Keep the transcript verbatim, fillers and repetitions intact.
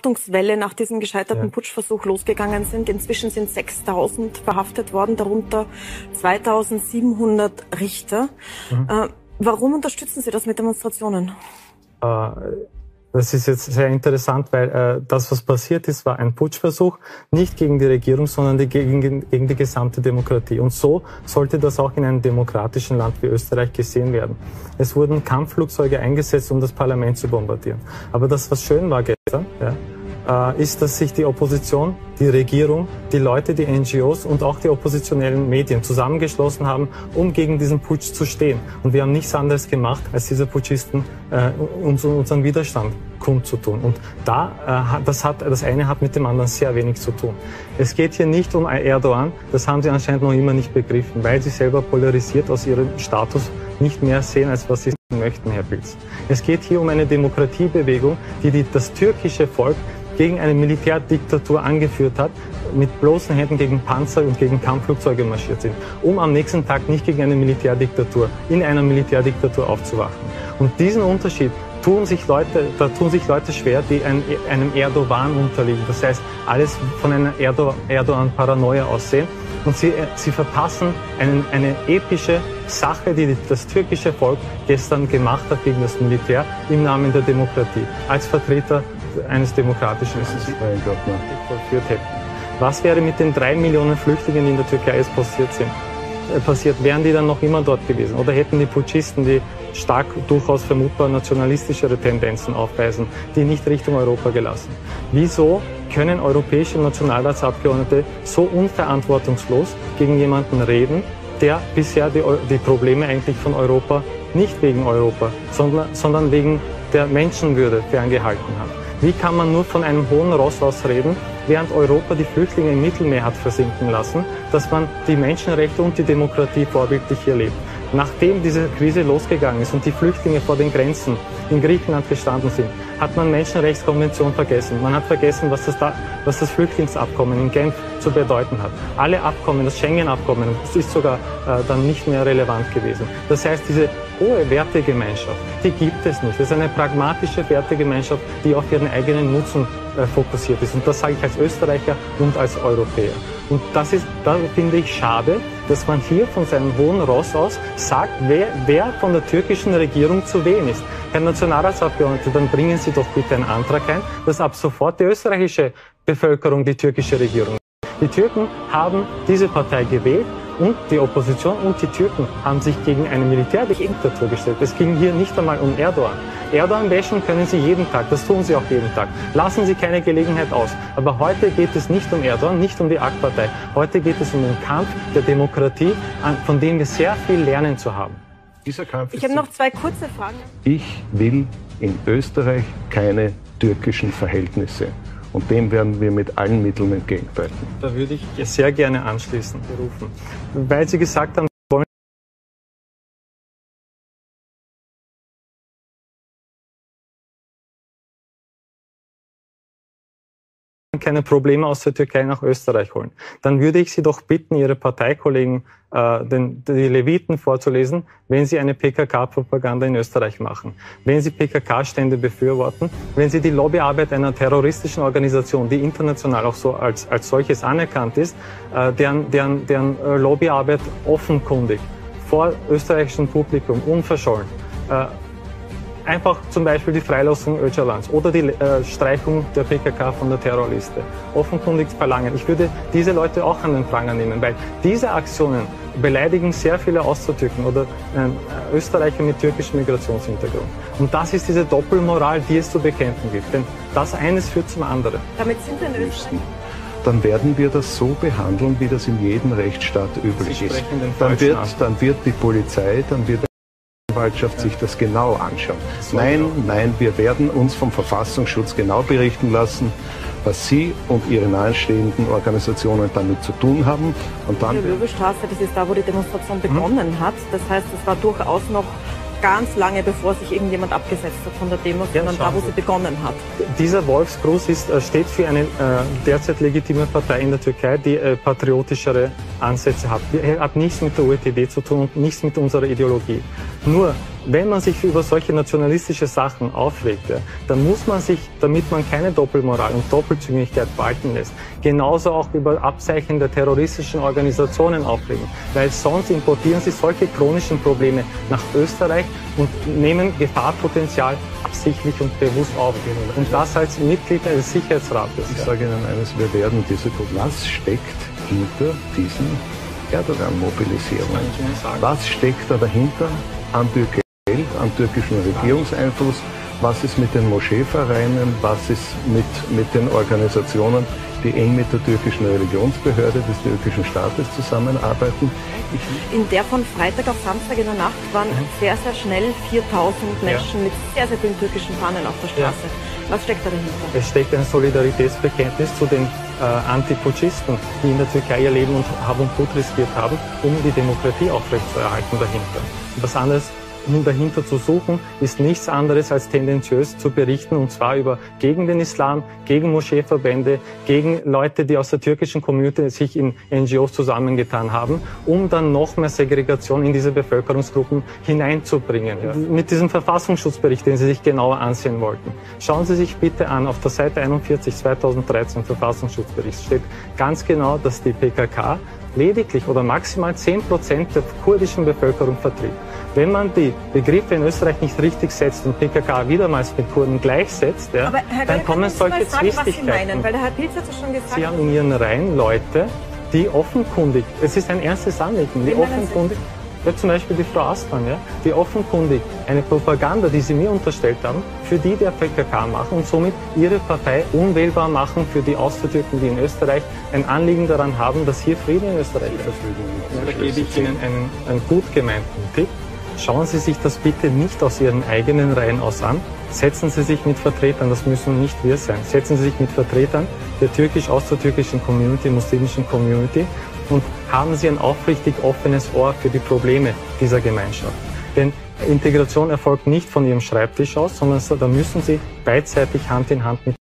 Verhaftungswelle nach diesem gescheiterten ja. Putschversuch losgegangen sind. Inzwischen sind sechstausend verhaftet worden, darunter zweitausendsiebenhundert Richter. Mhm. Äh, warum unterstützen Sie das mit Demonstrationen? Äh, Das ist jetzt sehr interessant, weil äh, das, was passiert ist, war ein Putschversuch, nicht gegen die Regierung, sondern die, gegen, gegen die gesamte Demokratie. Und so sollte das auch in einem demokratischen Land wie Österreich gesehen werden. Es wurden Kampfflugzeuge eingesetzt, um das Parlament zu bombardieren. Aber das, was schön war gestern, ja, äh, ist, dass sich die Opposition, die Regierung, die Leute, die N G Os und auch die oppositionellen Medien zusammengeschlossen haben, um gegen diesen Putsch zu stehen. Und wir haben nichts anderes gemacht, als diese Putschisten äh, uns, unseren Widerstand kundzutun. Und da, äh, das, hat, das eine hat mit dem anderen sehr wenig zu tun. Es geht hier nicht um Erdogan, das haben sie anscheinend noch immer nicht begriffen, weil sie selber polarisiert aus ihrem Status nicht mehr sehen, als was sie möchten, Herr Pilz. Es geht hier um eine Demokratiebewegung, die, die das türkische Volk gegen eine Militärdiktatur angeführt hat, mit bloßen Händen gegen Panzer und gegen Kampfflugzeuge marschiert sind, um am nächsten Tag nicht gegen eine Militärdiktatur, in einer Militärdiktatur aufzuwachen. Und diesen Unterschied tun sich Leute, da tun sich Leute schwer, die ein, einem Erdogan unterliegen. Das heißt, alles von einer Erdo, Erdogan-Paranoia aussehen. Und sie, sie verpassen einen, eine epische Sache, die das türkische Volk gestern gemacht hat gegen das Militär im Namen der Demokratie, als Vertreter eines demokratischen Systems vollführt hätten. Was wäre mit den drei Millionen Flüchtlingen, die in der Türkei jetzt passiert sind? Äh, passiert, wären die dann noch immer dort gewesen? Oder hätten die Putschisten, die stark durchaus vermutbar nationalistischere Tendenzen aufweisen, die nicht Richtung Europa gelassen? Wieso können europäische Nationalratsabgeordnete so unverantwortungslos gegen jemanden reden, der bisher die, die Probleme eigentlich von Europa nicht wegen Europa, sondern, sondern wegen der Menschenwürde ferngehalten hat? Wie kann man nur von einem hohen Ross aus reden, während Europa die Flüchtlinge im Mittelmeer hat versinken lassen, dass man die Menschenrechte und die Demokratie vorbildlich hier lebt? Nachdem diese Krise losgegangen ist und die Flüchtlinge vor den Grenzen in Griechenland gestanden sind, hat man Menschenrechtskonvention vergessen. Man hat vergessen, was das, da, was das Flüchtlingsabkommen in Genf zu bedeuten hat. Alle Abkommen, das Schengen-Abkommen, das ist sogar äh, dann nicht mehr relevant gewesen. Das heißt, diese hohe Wertegemeinschaft, die gibt es nicht. Das ist eine pragmatische Wertegemeinschaft, die auf ihren eigenen Nutzen äh, fokussiert ist. Und das sage ich als Österreicher und als Europäer. Und das ist, da finde ich schade, dass man hier von seinem hohen Ross aus sagt, wer, wer von der türkischen Regierung zu wählen ist. Herr Nationalratsabgeordneter, dann bringen Sie doch bitte einen Antrag ein, dass ab sofort die österreichische Bevölkerung die türkische Regierung. Die Türken haben diese Partei gewählt und die Opposition und die Türken haben sich gegen eine Militärdiktatur gestellt. Es ging hier nicht einmal um Erdogan. Erdogan wäschen können Sie jeden Tag, das tun Sie auch jeden Tag. Lassen Sie keine Gelegenheit aus. Aber heute geht es nicht um Erdogan, nicht um die A K-Partei. Heute geht es um den Kampf der Demokratie, von dem wir sehr viel lernen zu haben. Dieser Kampf ich habe noch zwei kurze Fragen. Ich will in Österreich keine türkischen Verhältnisse. Und dem werden wir mit allen Mitteln entgegentreten. Da würde ich sehr gerne anschließen, berufen. Weil Sie gesagt haben, Sie wollen keine Probleme aus der Türkei nach Österreich holen. Dann würde ich Sie doch bitten, Ihre Parteikollegen, äh, den, die Leviten vorzulesen, wenn Sie eine P K K-Propaganda in Österreich machen, wenn Sie P K K-Stände befürworten, wenn Sie die Lobbyarbeit einer terroristischen Organisation, die international auch so als, als solches anerkannt ist, äh, deren, deren, deren Lobbyarbeit offenkundig vor österreichischem Publikum, unverschollen, äh, einfach zum Beispiel die Freilassung Öcalans oder die äh, Streichung der P K K von der Terrorliste offenkundig verlangen. Ich würde diese Leute auch an den Pranger nehmen, weil diese Aktionen beleidigen sehr viele Außertürken oder äh, Österreicher mit türkischem Migrationshintergrund. Und das ist diese Doppelmoral, die es zu bekämpfen gibt. Denn das eines führt zum anderen. Damit sind wir in Österreich. Dann werden wir das so behandeln, wie das in jedem Rechtsstaat üblich ist. Dann wird, dann wird die Polizei, dann wird die Anwaltschaft sich das genau anschauen. Nein, nein, wir werden uns vom Verfassungsschutz genau berichten lassen, was Sie und Ihre nahestehenden Organisationen damit zu tun haben. Und dann die Löwestraße, das ist da, wo die Demonstration begonnen hm? hat. Das heißt, es war durchaus noch ganz lange, bevor sich irgendjemand abgesetzt hat von der Demo, sondern ja, da, wo sie begonnen hat. Dieser Wolfsgruß ist, steht für eine äh, derzeit legitime Partei in der Türkei, die äh, patriotischere Ansätze hat. Er hat nichts mit der O E T D zu tun und nichts mit unserer Ideologie. Nur wenn man sich über solche nationalistische Sachen aufregt, ja, dann muss man sich, damit man keine Doppelmoral und Doppelzüngigkeit walten lässt, genauso auch über Abzeichen der terroristischen Organisationen aufregen. Weil sonst importieren sie solche chronischen Probleme nach Österreich und nehmen Gefahrpotenzial absichtlich und bewusst auf. Und das als Mitglied des Sicherheitsrates. Ich sage Ihnen eines, wir werden diese Probleme. Was steckt hinter diesen Erdogan-Mobilisierungen? Was steckt da dahinter an Türkei, an türkischen Regierungseinfluss? Was ist mit den Moscheevereinen? Was ist mit, mit den Organisationen, die eng mit der türkischen Religionsbehörde des türkischen Staates zusammenarbeiten? In der von Freitag auf Samstag in der Nacht waren sehr, sehr schnell viertausend Menschen ja. mit sehr, sehr vielen türkischen Fahnen auf der Straße. Ja. Was steckt da dahinter? Es steckt ein Solidaritätsbekenntnis zu den äh, Antiputschisten, die in der Türkei ihr Leben und Hab und Gut riskiert haben, um die Demokratie aufrechtzuerhalten dahinter. Was anderes dahinter zu suchen, ist nichts anderes als tendenziös zu berichten, und zwar über gegen den Islam, gegen Moscheeverbände, gegen Leute, die aus der türkischen Community sich in N G Os zusammengetan haben, um dann noch mehr Segregation in diese Bevölkerungsgruppen hineinzubringen. Ja. Mit diesem Verfassungsschutzbericht, den Sie sich genauer ansehen wollten, schauen Sie sich bitte an, auf der Seite einundvierzig zweitausenddreizehn Verfassungsschutzbericht steht ganz genau, dass die P K K lediglich oder maximal zehn Prozent der kurdischen Bevölkerung vertritt. Wenn man die Begriffe in Österreich nicht richtig setzt und P K K wiedermals mit Kurden gleichsetzt, ja, dann kommen solche sagen, Zwistigkeiten. Was Sie meinen, weil der Herr Pilz hat es schon gesagt. Sie haben in Ihren Reihen Leute, die offenkundig, es ist ein ernstes Anliegen, die offenkundig, ja, zum Beispiel die Frau Aslan, ja, die offenkundig eine Propaganda, die Sie mir unterstellt haben, für die der P K K machen und somit Ihre Partei unwählbar machen für die Außertürken, die in Österreich ein Anliegen daran haben, dass hier Frieden in Österreich ist. Ja, da gebe ich Ihnen einen, einen gut gemeinten Tipp. Schauen Sie sich das bitte nicht aus Ihren eigenen Reihen aus an. Setzen Sie sich mit Vertretern, das müssen nicht wir sein, setzen Sie sich mit Vertretern der türkisch-außertürkischen Community, muslimischen Community, und haben Sie ein aufrichtig offenes Ohr für die Probleme dieser Gemeinschaft. Denn Integration erfolgt nicht von Ihrem Schreibtisch aus, sondern da müssen Sie beidseitig Hand in Hand mit